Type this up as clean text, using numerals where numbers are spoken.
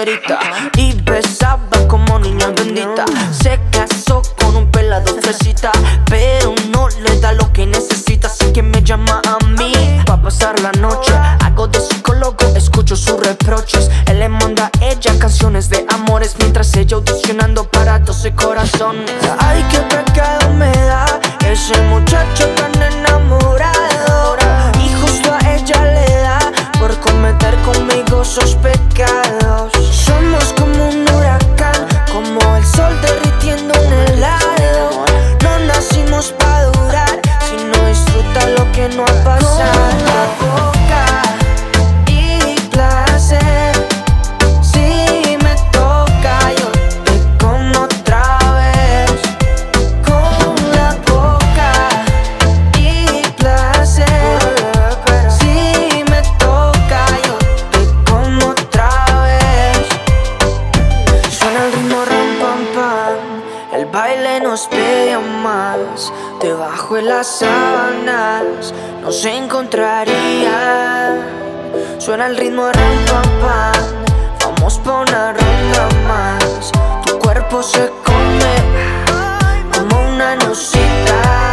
solterita y besaba como niña bendita. Se casó con un pelado fresita, pero no le da lo que necesita, así que me llama a mí pa' pasar la noche. Hago de psicólogo, escucho sus reproches. Él le manda a ella canciones de amores, mientras ella audicionando para 12 corazones. Ay, qué pecado me da ese muchacho tan enamorado, y justo a ella le da por cometer conmigo esos pecados. Somos como un huracán, como el sol derritiendo un helado. No nacimos pa' durar, si no disfruta lo que no ha pasado. El baile nos pide más, debajo de las sábanas nos encontraría. Suena el ritmo de ram pam pam, vamos pa' una ronda más. Tu cuerpo se come como una nusita.